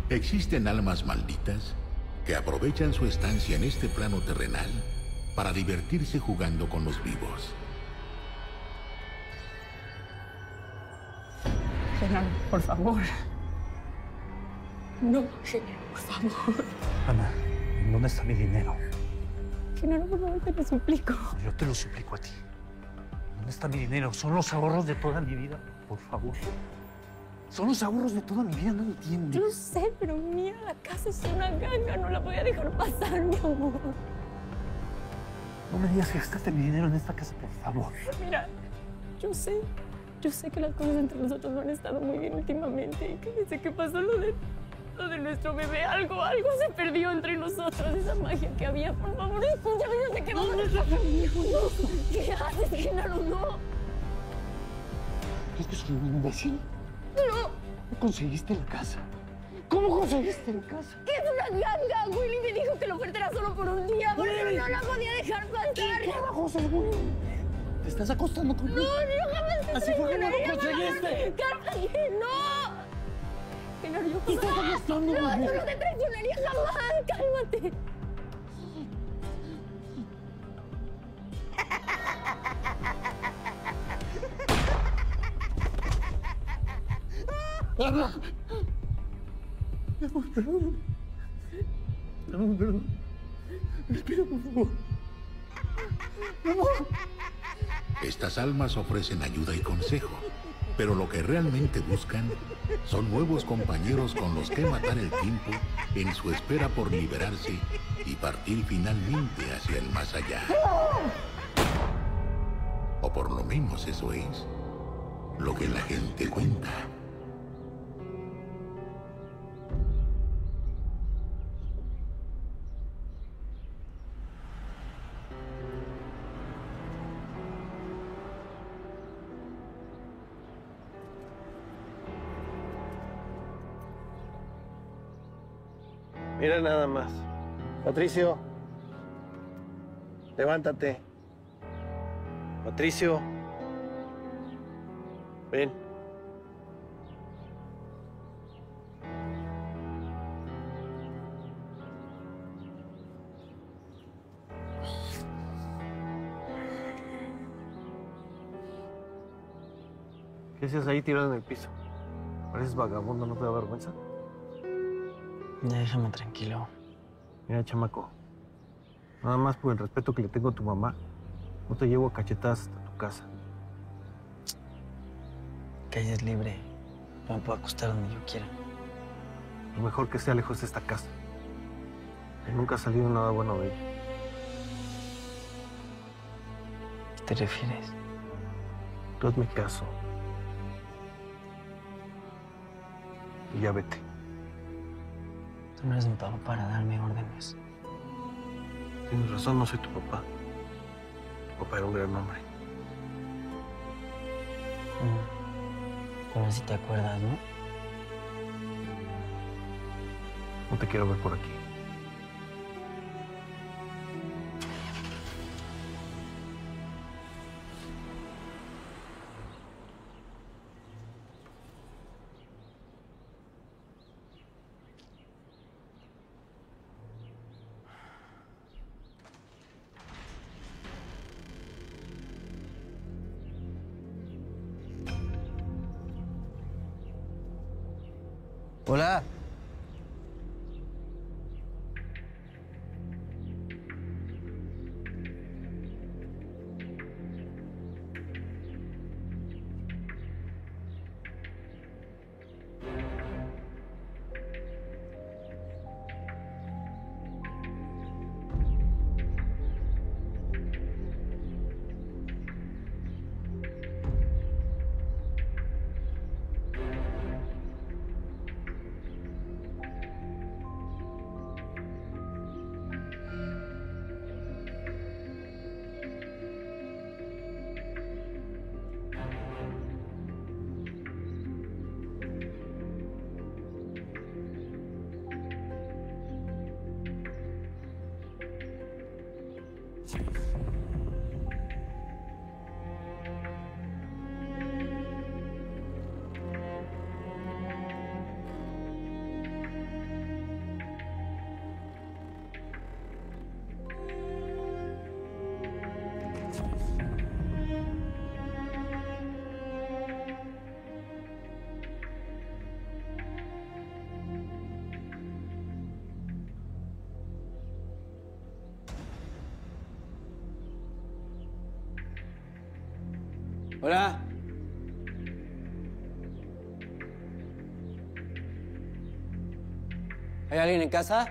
Existen almas malditas que aprovechan su estancia en este plano terrenal para divertirse jugando con los vivos. Genaro, por favor. No, Genaro, por favor. Ana, ¿en dónde está mi dinero? Genaro, por favor, te lo suplico. Yo te lo suplico a ti. ¿Dónde está mi dinero? Son los ahorros de toda mi vida, por favor. Son los ahorros de toda mi vida, no entiendes. Yo sé, pero mira, la casa es una ganga, no la voy a dejar pasar, mi amor. No me digas que gastaste mi dinero en esta casa, por favor. Mira, yo sé que las cosas entre nosotros no han estado muy bien últimamente y que desde que pasó lo de nuestro bebé, algo se perdió entre nosotros, esa magia que había. Por favor, escúchame, no sé qué vamos a hacer. ¿Qué haces, Genaro? No. ¿Crees que soy un imbécil? No. ¿Cómo conseguiste la casa? ¿Cómo conseguiste la casa? ¿Qué es una ganga? Willy me dijo que la oferta era solo por un día, pero no la podía dejar pasar. ¿Qué carajos es, güey? ¿Te estás acostando conmigo? No, jamás te ¿Así fue como lo traicionaría, conseguiste? ¡Cálmate! ¡No! Genaro, yo ¿Te estás acostando no, conmigo? yo no te traicionaría jamás. ¡Cálmate! ¡Ana! Mi amor, perdón. Perdón. Respira, por favor. Mi amor. Estas almas ofrecen ayuda y consejo, pero lo que realmente buscan son nuevos compañeros con los que matar el tiempo en su espera por liberarse y partir finalmente hacia el más allá. O por lo menos eso es lo que la gente cuenta. Mira nada más. Patricio, levántate. Patricio, ven. ¿Qué haces ahí tirado en el piso? Pareces vagabundo, ¿no te da vergüenza? Ya déjame tranquilo. Mira, chamaco, nada más por el respeto que le tengo a tu mamá, no te llevo a cachetadas hasta tu casa. Calle es libre. Yo me puedo acostar donde yo quiera. Lo mejor que sea lejos de esta casa. Que nunca ha salido nada bueno de ella. ¿Qué te refieres? Tú hazme caso. Y ya vete. Tú no eres mi papá para darme órdenes. Tienes razón, no soy tu papá. Tu papá era un gran hombre. Pero si te acuerdas, ¿no? No te quiero ver por aquí. Hola. Hola. ¿Hay alguien en casa?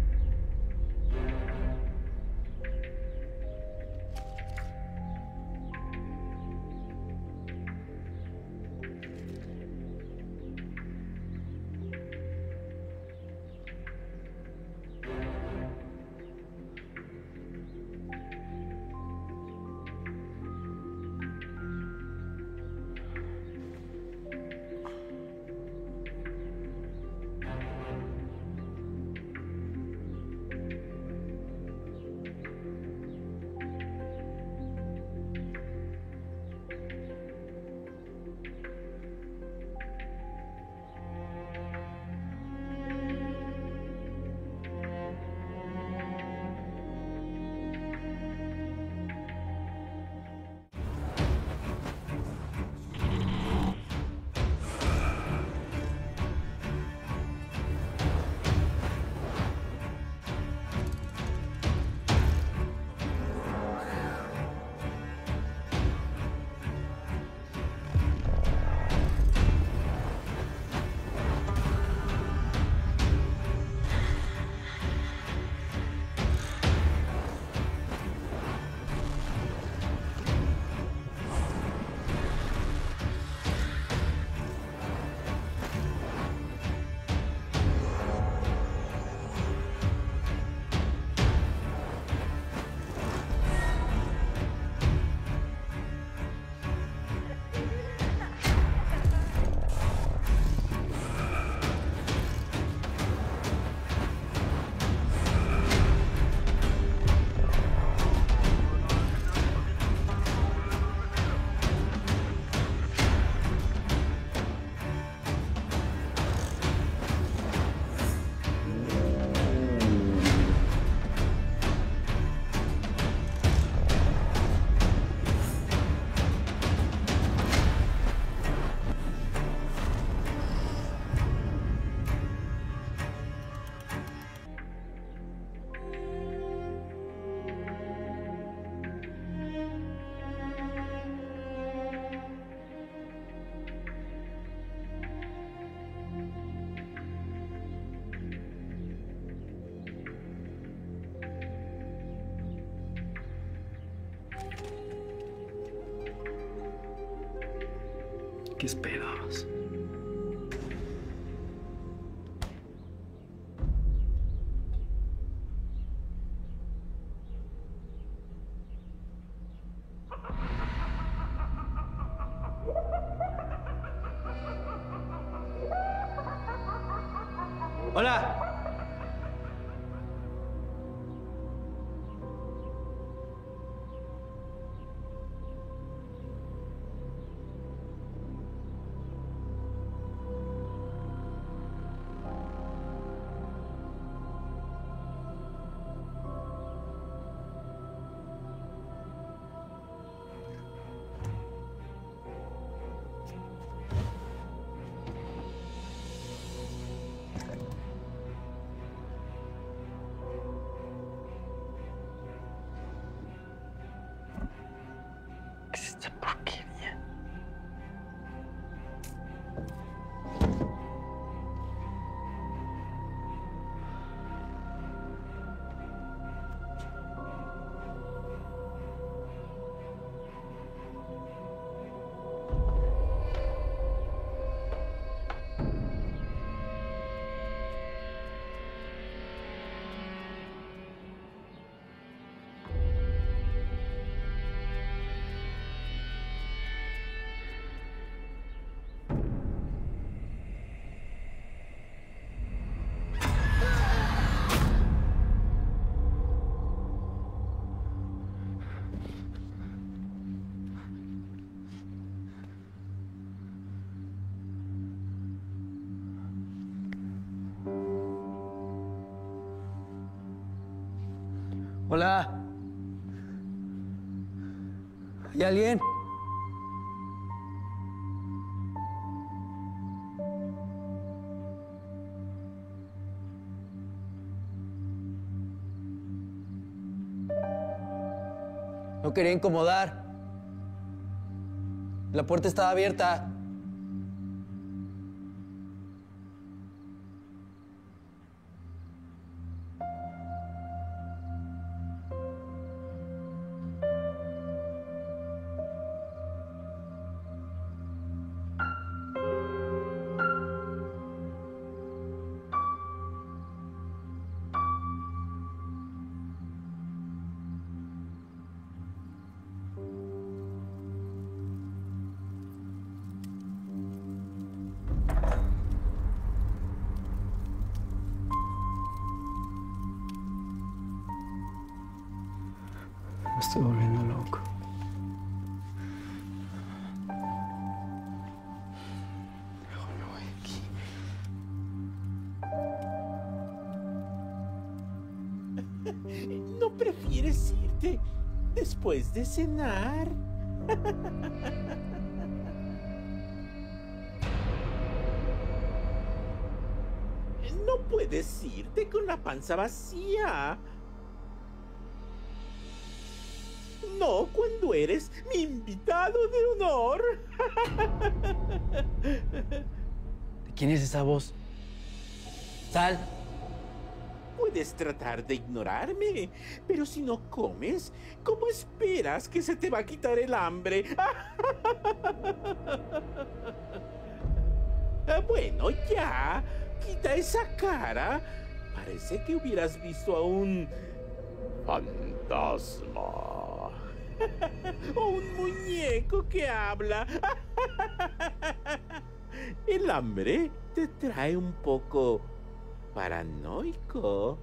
¿Qué esperabas? Hola. ¿Qué es esta porquería? Hola. ¿Hay alguien? No quería incomodar. La puerta estaba abierta. Me estoy volviendo loco. Mejor me voy de aquí. ¿No prefieres irte después de cenar? No puedes irte con la panza vacía. No cuando eres mi invitado de honor. ¿De quién es esa voz? ¡Sal! Puedes tratar de ignorarme, pero si no comes, ¿cómo esperas que se te va a quitar el hambre? Bueno, ya. Quita esa cara. Parece que hubieras visto a un fantasma. O un muñeco que habla. El hambre te trae un poco paranoico.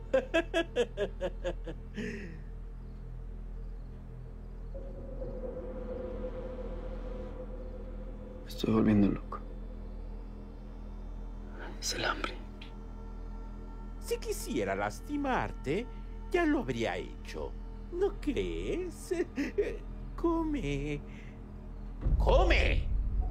Me estoy volviendo loco. Es el hambre. Si quisiera lastimarte, ya lo habría hecho. ¿No crees? Come. ¡Come!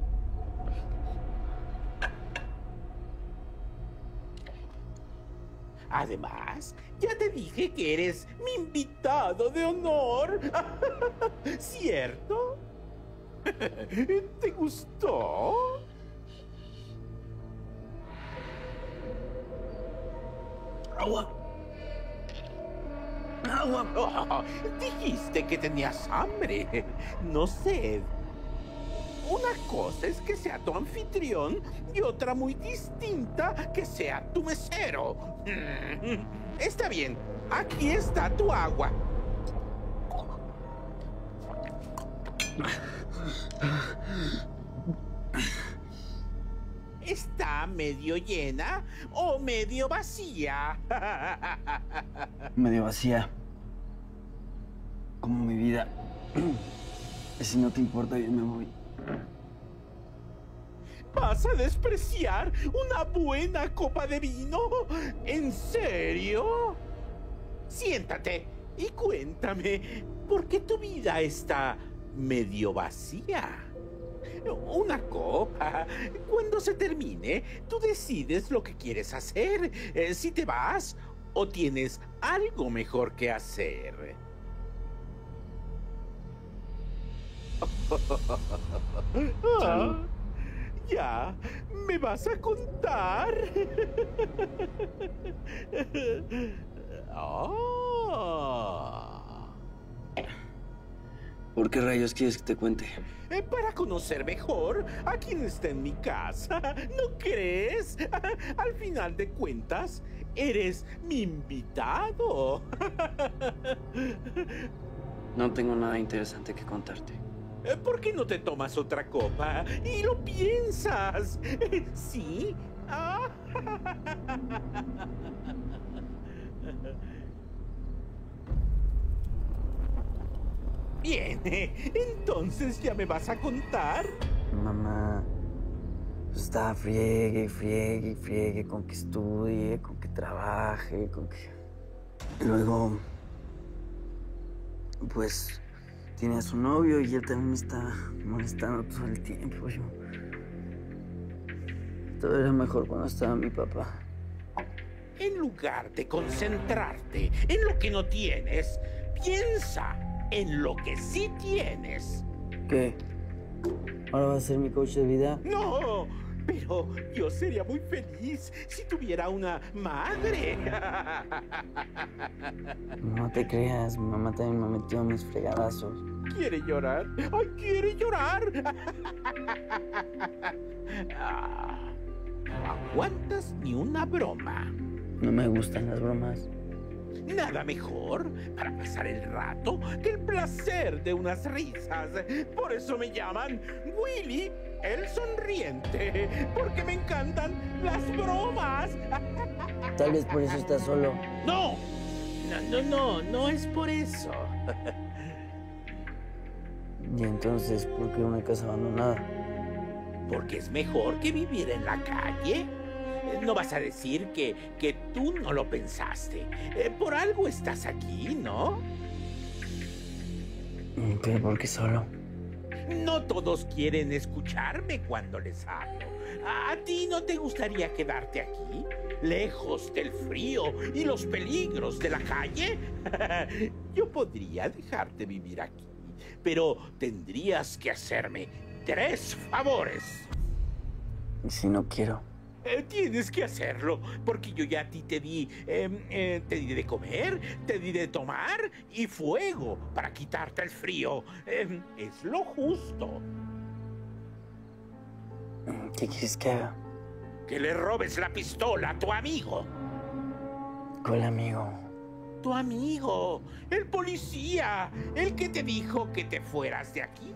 Además, ya te dije que eres mi invitado de honor. ¿Cierto? ¿Te gustó? Agua. Agua. Oh, dijiste que tenías hambre, no sed. Una cosa es que sea tu anfitrión y otra muy distinta que sea tu mesero. Está bien, aquí está tu agua. ¿Está medio llena o medio vacía? Medio vacía. Como mi vida. Y si no te importa, yo me voy. ¿Vas a despreciar una buena copa de vino? ¿En serio? Siéntate y cuéntame, ¿por qué tu vida está medio vacía? Una copa. Cuando se termine, tú decides lo que quieres hacer. Si te vas o tienes algo mejor que hacer. Salud. Ya, ¿me vas a contar? ¿Por qué rayos quieres que te cuente? Para conocer mejor a quien está en mi casa, ¿no crees? Al final de cuentas, eres mi invitado. No tengo nada interesante que contarte. ¿Por qué no te tomas otra copa y lo piensas? ¿Sí? Bien, entonces ya me vas a contar. Mamá, pues estaba friegue, friegue, friegue con que estudie, con que trabaje, con que... Luego, pues, tiene a su novio y él también me está molestando todo el tiempo. Todo era mejor cuando estaba mi papá. En lugar de concentrarte en lo que no tienes, piensa en lo que sí tienes. ¿Qué? ¿Ahora vas a ser mi coach de vida? No, pero yo sería muy feliz si tuviera una madre. No te creas, mi mamá también me metió mis fregadazos. ¿Quiere llorar? ¡Ay, quiere llorar! No aguantas ni una broma. No me gustan las bromas. Nada mejor para pasar el rato que el placer de unas risas. Por eso me llaman Willy el Sonriente, porque me encantan las bromas. Tal vez por eso estás solo. No, no es por eso. Y entonces, ¿por qué una casa abandonada? Porque es mejor que vivir en la calle. No vas a decir que tú no lo pensaste. Por algo estás aquí, ¿no? ¿Pero por qué solo? No todos quieren escucharme cuando les hablo. ¿A ti no te gustaría quedarte aquí, lejos del frío y los peligros de la calle? Yo podría dejarte vivir aquí, pero tendrías que hacerme 3 favores. ¿Y si no quiero? Tienes que hacerlo, porque yo ya a ti te di de comer, te di de tomar y fuego para quitarte el frío. Es lo justo. ¿Qué quieres que haga? Que le robes la pistola a tu amigo. ¿Cuál amigo? Tu amigo, el policía, el que te dijo que te fueras de aquí.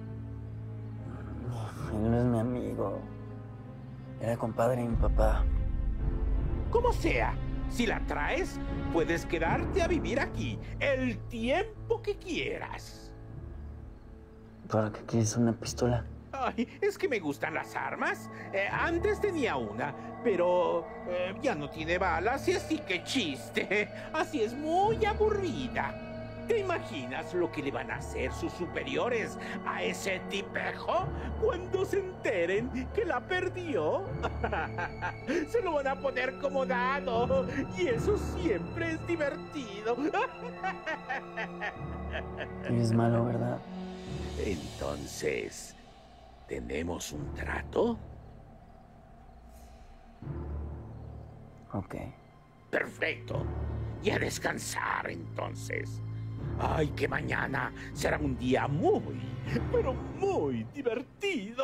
Él no es mi amigo. Era compadre de mi papá. Como sea, si la traes, puedes quedarte a vivir aquí el tiempo que quieras. ¿Para qué quieres una pistola? Ay, es que me gustan las armas. Antes tenía una, pero ya no tiene balas y así que chiste. Así es muy aburrida. ¿Te imaginas lo que le van a hacer sus superiores a ese tipejo cuando se enteren que la perdió? Se lo van a poner como dado y eso siempre es divertido. Eres malo, ¿verdad? Entonces, ¿tenemos un trato? Ok. Perfecto. Y a descansar entonces. Ay, que mañana será un día muy, pero muy divertido.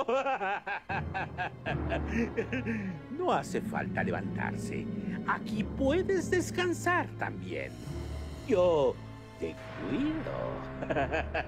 No hace falta levantarse. Aquí puedes descansar también. Yo te cuido.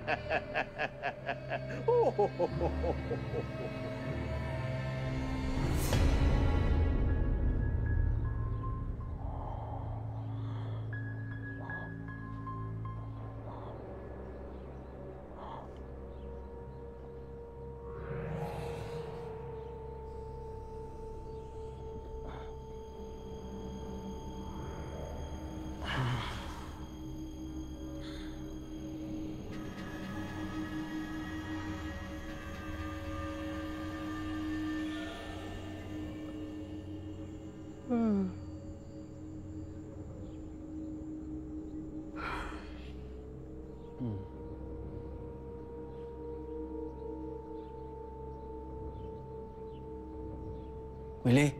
Willy.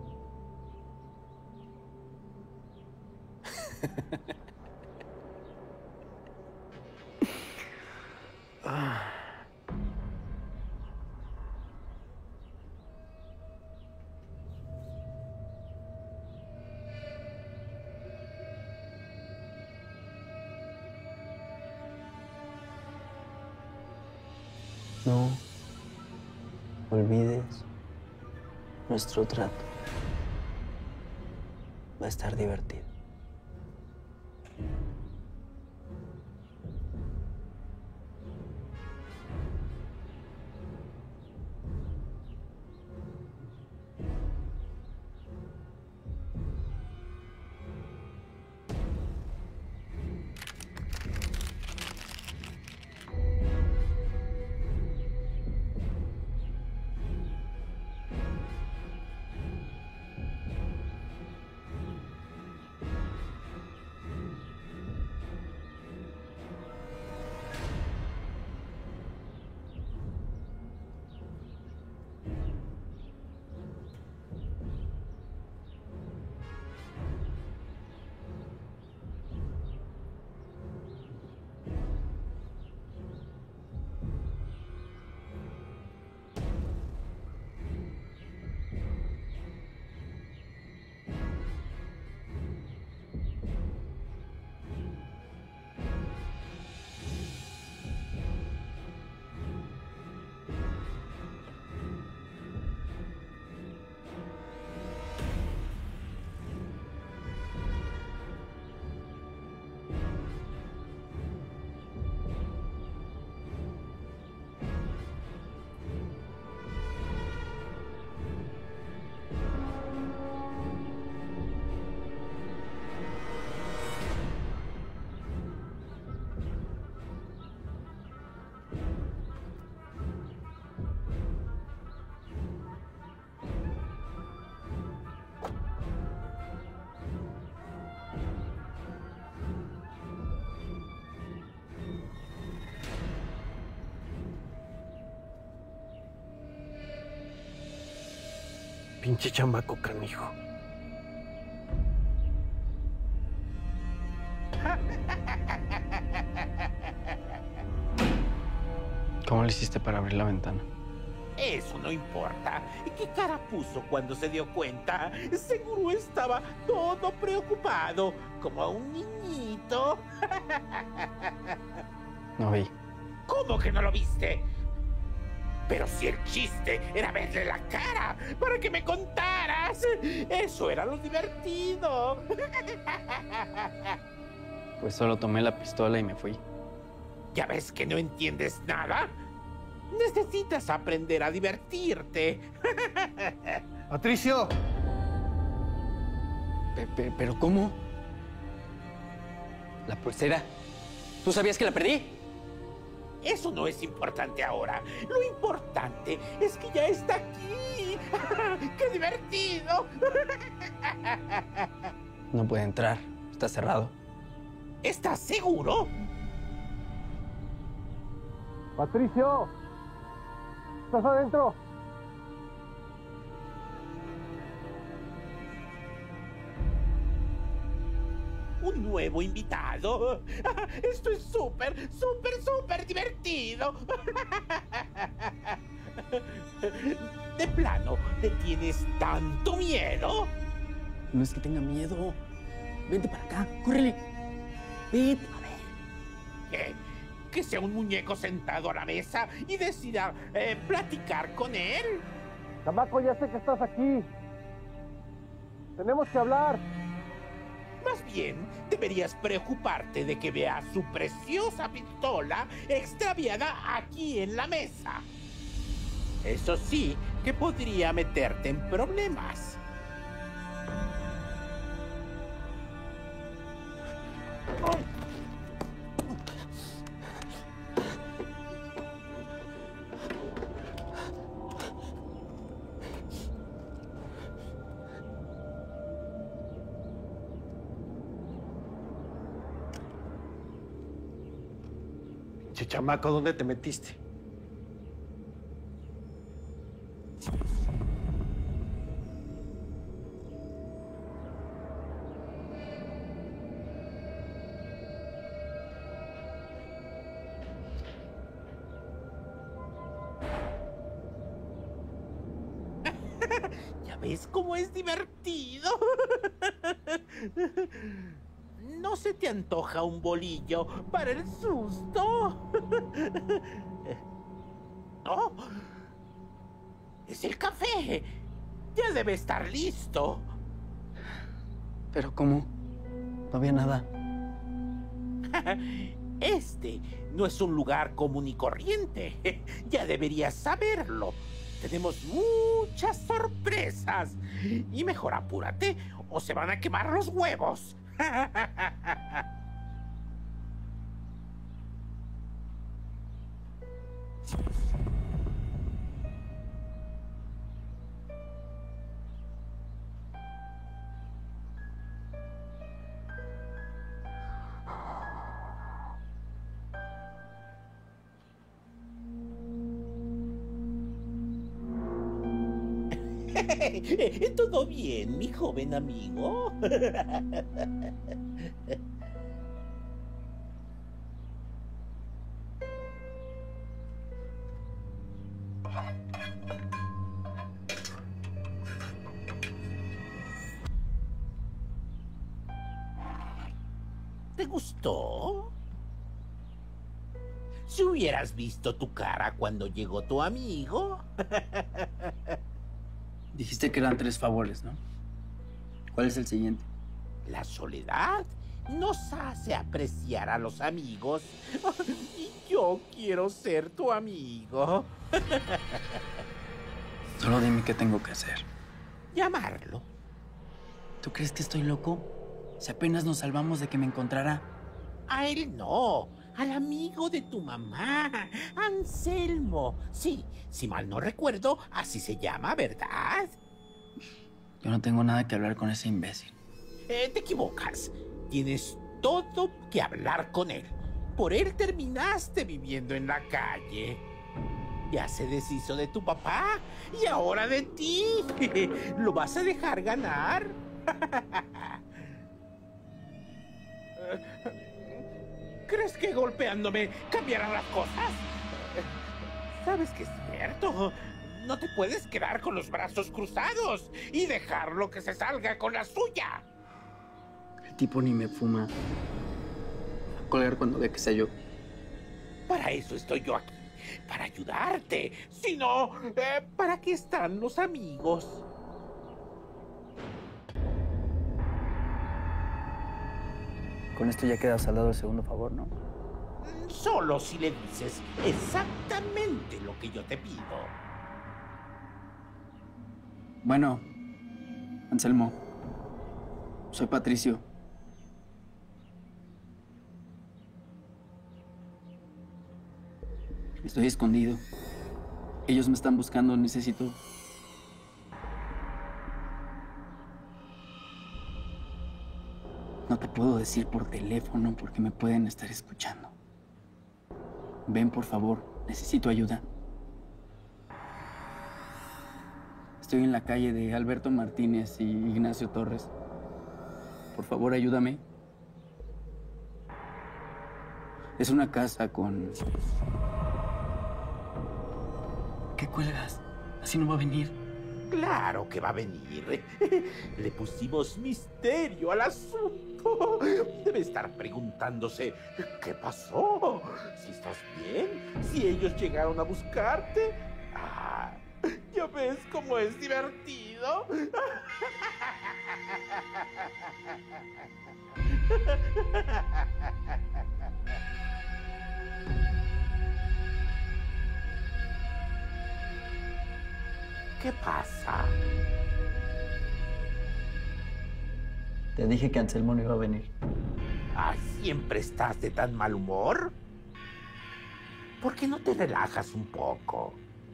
No olvides nuestro trato. Va a estar divertido. Pinche chamaco canijo. ¿Cómo le hiciste para abrir la ventana? Eso no importa. ¿Y qué cara puso cuando se dio cuenta? Seguro estaba todo preocupado, como un niñito. No vi. ¿Cómo que no lo viste? Pero si el chiste era verle la cara para que me contaras. Eso era lo divertido. Pues solo tomé la pistola y me fui. ¿Ya ves que no entiendes nada? Necesitas aprender a divertirte. ¡Patricio! ¿Pero cómo? ¿La pulsera? ¿Tú sabías que la perdí? Eso no es importante ahora. Lo importante es que ya está aquí. ¡Qué divertido! No puede entrar. Está cerrado. ¿Estás seguro? ¡Patricio! ¿Estás adentro? Un nuevo invitado. Esto es súper, súper, súper divertido. De plano, ¿le tienes tanto miedo? No es que tenga miedo. Vente para acá. ¡Córrele! Vete. A ver. ¿Qué? ¿Que sea un muñeco sentado a la mesa y decida platicar con él? Chamaco, ya sé que estás aquí. Tenemos que hablar. Más bien, deberías preocuparte de que vea su preciosa pistola extraviada aquí en la mesa. Eso sí, que podría meterte en problemas. Che, chamaco, ¿dónde te metiste? ¿Ya ves cómo es divertido? ¿No se te antoja un bolillo para el susto? ¡Oh! ¡Es el café! Ya debe estar listo. ¿Pero cómo? No había nada. Este no es un lugar común y corriente. Ya deberías saberlo. Tenemos muchas sorpresas. Y mejor apúrate o se van a quemar los huevos. ¿Todo bien, mi joven amigo? ¿Te gustó? Si hubieras visto tu cara cuando llegó tu amigo. Dijiste que eran 3 favores, ¿no? ¿Cuál es el siguiente? La soledad nos hace apreciar a los amigos. Y yo quiero ser tu amigo. Solo dime qué tengo que hacer. Llamarlo. ¿Tú crees que estoy loco? Si apenas nos salvamos de que me encontrara. A él no. Al amigo de tu mamá, Anselmo. Sí, si mal no recuerdo, así se llama, ¿verdad? Yo no tengo nada que hablar con ese imbécil. Te equivocas. Tienes todo que hablar con él. Por él terminaste viviendo en la calle. Ya se deshizo de tu papá y ahora de ti. ¿Lo vas a dejar ganar? ¿Crees que golpeándome cambiarán las cosas? ¿Sabes que es cierto? No te puedes quedar con los brazos cruzados y dejarlo que se salga con la suya. El tipo ni me fuma. Va a colgar cuando vea que sea yo. Para eso estoy yo aquí, para ayudarte. Si no, ¿para qué están los amigos? Con esto ya queda saldado el segundo favor, ¿no? Solo si le dices exactamente lo que yo te pido. Bueno, Anselmo. Soy Patricio. Estoy escondido. Ellos me están buscando, necesito... No te puedo decir por teléfono porque me pueden estar escuchando. Ven, por favor, necesito ayuda. Estoy en la calle de Alberto Martínez y Ignacio Torres. Por favor, ayúdame. Es una casa con... ¿Qué cuelgas? Así no va a venir. Claro que va a venir. Le pusimos misterio al asunto. Debe estar preguntándose, ¿qué pasó? Si estás bien, si ellos llegaron a buscarte. Ah, ¿ya ves cómo es divertido? ¿Qué pasa? Te dije que Anselmo no iba a venir. Ah, ¿siempre estás de tan mal humor? ¿Por qué no te relajas un poco?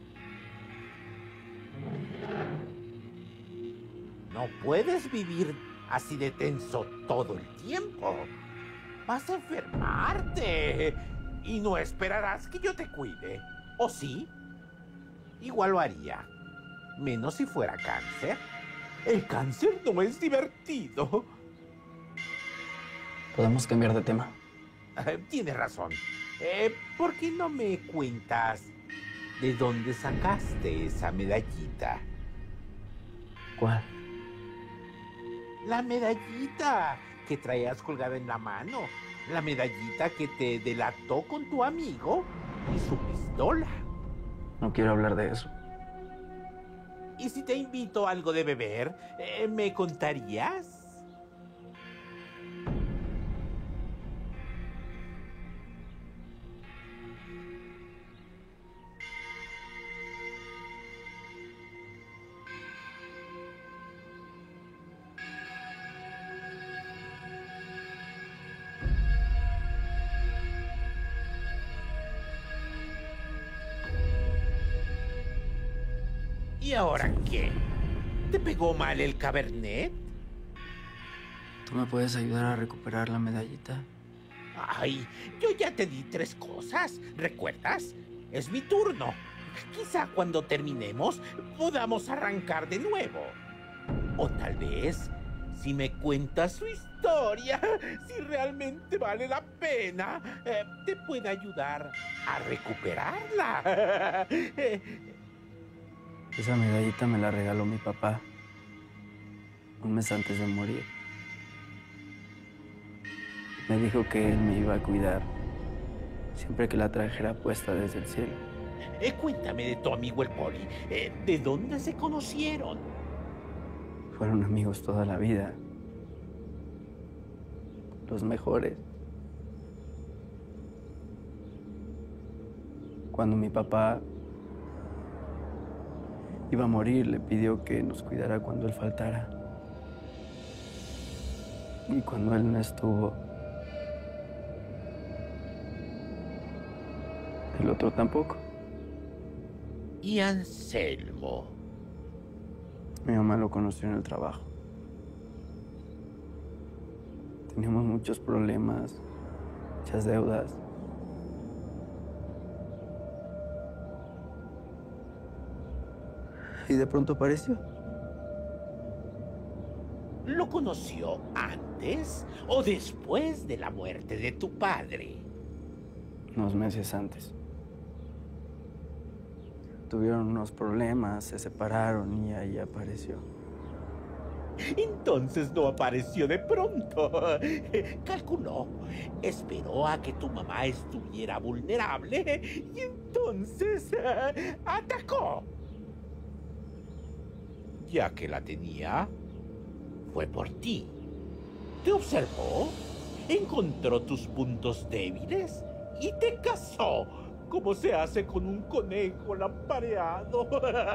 No puedes vivir así de tenso todo el tiempo. Vas a enfermarte y no esperarás que yo te cuide. ¿O sí? Igual lo haría. Menos si fuera cáncer. El cáncer no es divertido. Podemos cambiar de tema. Tienes razón. ¿Por qué no me cuentas de dónde sacaste esa medallita? ¿Cuál? La medallita que traías colgada en la mano. La medallita que te delató con tu amigo y su pistola. No quiero hablar de eso. ¿Y si te invito a algo de beber, me contarías? ¿Y ahora qué? ¿Te pegó mal el Cabernet? ¿Tú me puedes ayudar a recuperar la medallita? Ay, yo ya te di 3 cosas, ¿recuerdas? Es mi turno. Quizá cuando terminemos podamos arrancar de nuevo. O tal vez, si me cuentas su historia, si realmente vale la pena, te pueda ayudar a recuperarla. Esa medallita me la regaló mi papá un mes antes de morir. Me dijo que él me iba a cuidar siempre que la trajera puesta desde el cielo. Cuéntame de tu amigo el Poli. ¿De dónde se conocieron? Fueron amigos toda la vida. Los mejores. Cuando mi papá iba a morir, le pidió que nos cuidara cuando él faltara. Y cuando él no estuvo, el otro tampoco. ¿Y Anselmo? Mi mamá lo conoció en el trabajo. Teníamos muchos problemas, muchas deudas. y de pronto apareció. ¿Lo conoció antes o después de la muerte de tu padre? Unos meses antes. Tuvieron unos problemas, se separaron y ahí apareció. Entonces no apareció de pronto. Calculó, esperó a que tu mamá estuviera vulnerable y entonces atacó. Ya que la tenía, fue por ti. Te observó, encontró tus puntos débiles y te cazó, como se hace con un conejo lampareado.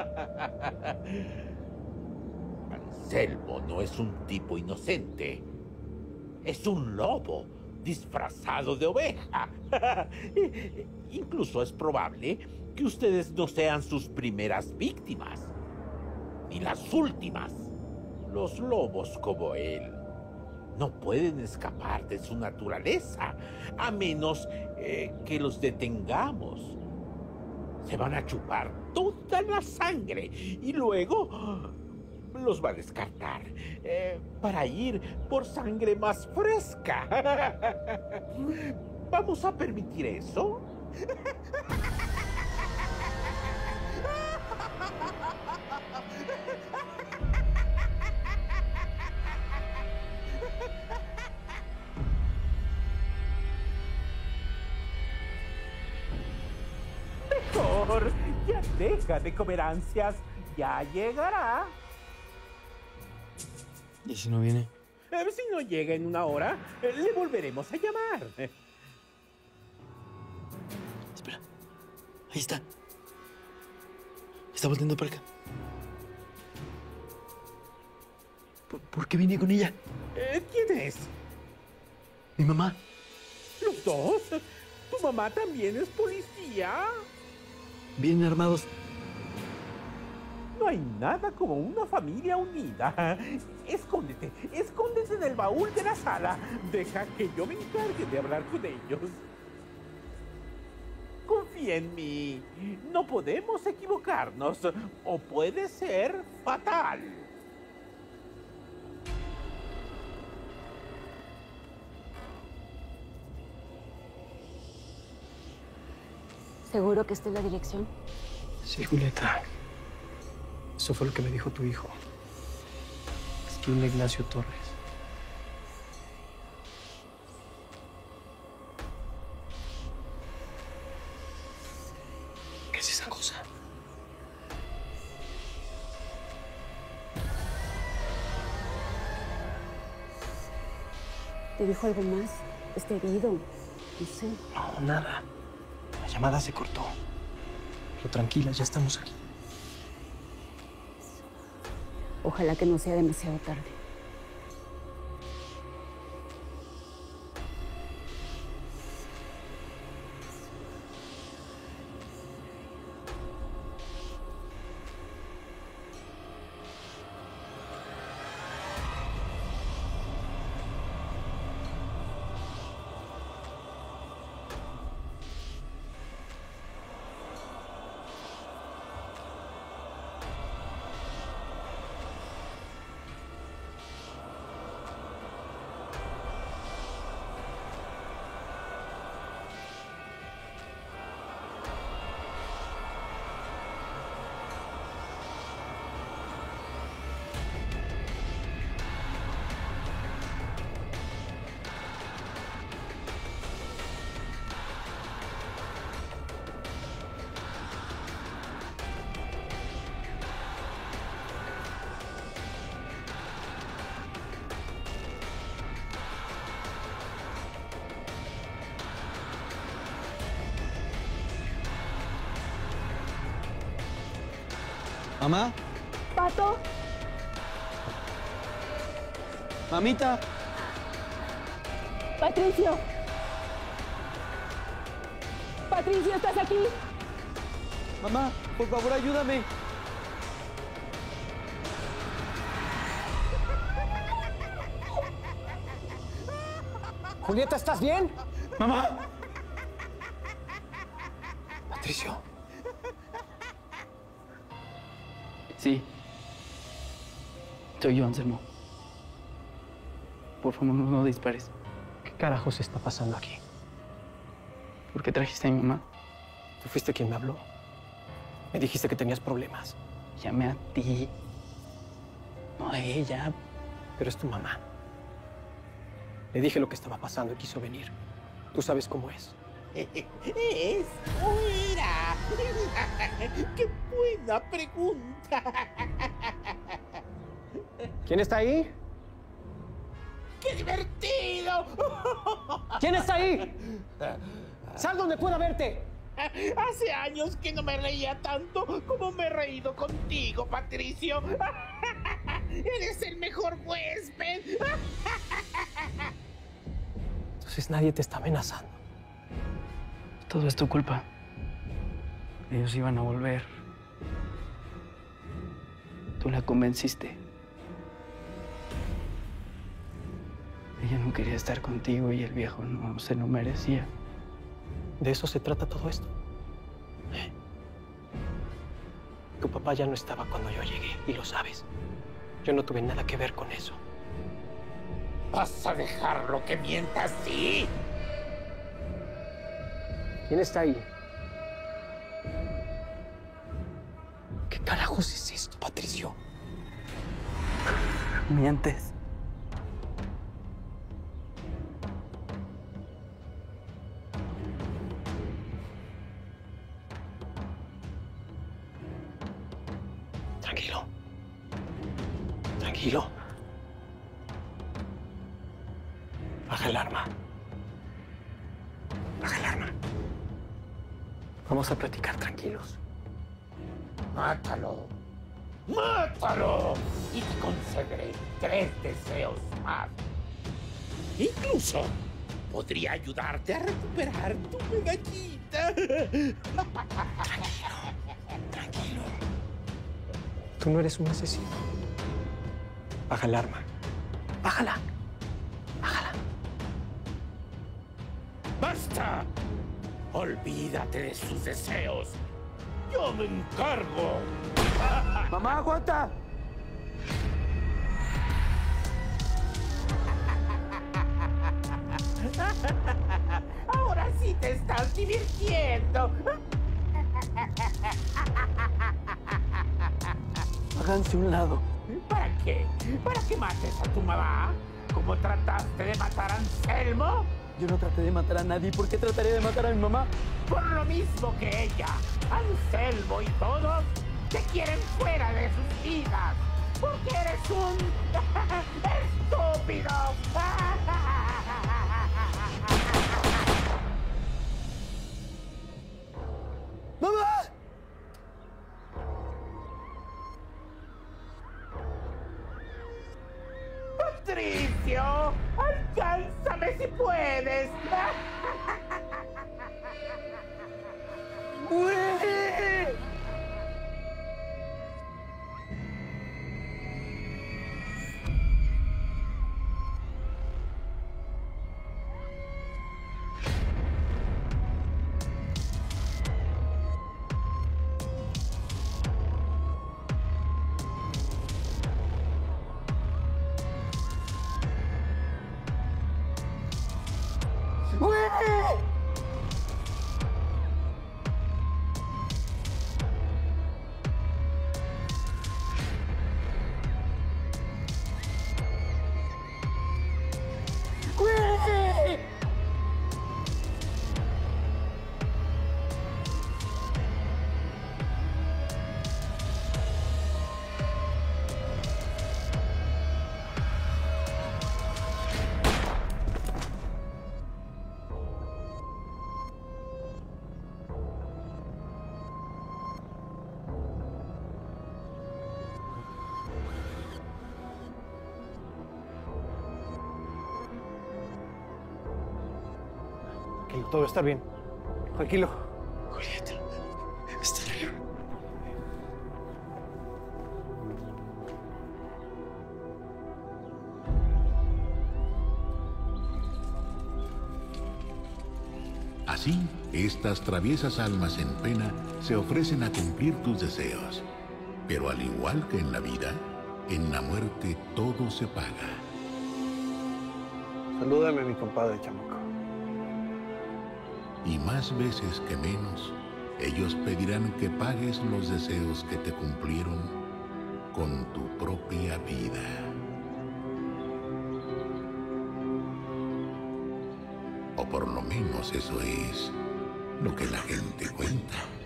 Anselmo no es un tipo inocente. Es un lobo disfrazado de oveja. Incluso es probable que ustedes no sean sus primeras víctimas, ni las últimas. Los lobos como él no pueden escapar de su naturaleza, a menos que los detengamos. Se van a chupar toda la sangre y luego los va a descartar para ir por sangre más fresca. ¿Vamos a permitir eso? Mejor, ya deja de comer ansias, ya llegará. ¿Y si no viene? Si no llega en una hora, le volveremos a llamar. Espera. Ahí está. Está volteando para acá. ¿Por qué vine con ella? ¿Quién es? Mi mamá. ¿Los dos? ¿Tu mamá también es policía? Vienen armados. No hay nada como una familia unida. Escóndete, escóndete en el baúl de la sala. Deja que yo me encargue de hablar con ellos. Confía en mí. No podemos equivocarnos, o puede ser fatal. ¿Seguro que esta es la dirección? Sí, Julieta. Eso fue lo que me dijo tu hijo. Esquina Ignacio Torres. ¿Qué es esa cosa? ¿Te dijo algo más? ¿Está herido? No sé. No, nada. La llamada se cortó. Pero tranquila, ya estamos aquí. Ojalá que no sea demasiado tarde. ¿Mamá? ¿Pato? ¿Mamita? ¡Patricio! ¡Patricio, estás aquí! Mamá, por favor, ayúdame. Julieta, ¿estás bien? Mamá. Patricio. Sí. Soy yo, Anselmo. Por favor, no dispares. ¿Qué carajos está pasando aquí? ¿Por qué trajiste a mi mamá? Tú fuiste quien me habló. Me dijiste que tenías problemas. Llamé a ti. No a ella. Pero es tu mamá. Le dije lo que estaba pasando y quiso venir. Tú sabes cómo es. ¡Es fuera! ¡Qué buena pregunta! ¿Quién está ahí? ¡Qué divertido! ¿Quién está ahí? ¡Sal donde pueda verte! Hace años que no me reía tanto como me he reído contigo, Patricio. Eres el mejor huésped. Entonces nadie te está amenazando. Todo es tu culpa. Ellos iban a volver. Tú la convenciste. Ella no quería estar contigo y el viejo no se lo merecía. ¿De eso se trata todo esto? Tu papá ya no estaba cuando yo llegué, y lo sabes. Yo no tuve nada que ver con eso. ¿Vas a dejarlo que mienta así? ¿Quién está ahí? ¿Qué carajos es esto, Patricio? Mientes. Tranquilo. Tranquilo. Baja el arma. Baja el arma. Vamos a platicar tranquilos. ¡Mátalo! ¡Mátalo! Y te concederé 3 deseos más. Incluso podría ayudarte a recuperar tu medallita. Tranquilo. Tú no eres un asesino. Baja el arma. Bájala. Bájala. ¡Basta! Olvídate de sus deseos. ¡Yo me encargo! ¡Mamá, aguanta! Ahora sí te estás divirtiendo. Háganse un lado. ¿Para qué? ¿Para que mates a tu mamá? ¿Cómo trataste de matar a Anselmo? Yo no traté de matar a nadie. ¿Por qué trataría de matar a mi mamá? Por lo mismo que ella. Anselmo y todos te quieren fuera de sus vidas. Porque eres un estúpido. ¡Mamá! Patricio, alcánzame si puedes. Tranquilo, todo va a estar bien. Tranquilo. Julieta, está bien. Así, estas traviesas almas en pena se ofrecen a cumplir tus deseos. Pero al igual que en la vida, en la muerte todo se paga. Salúdame a mi compadre, chamaco. Y más veces que menos, ellos pedirán que pagues los deseos que te cumplieron con tu propia vida. O por lo menos eso es lo que la gente cuenta.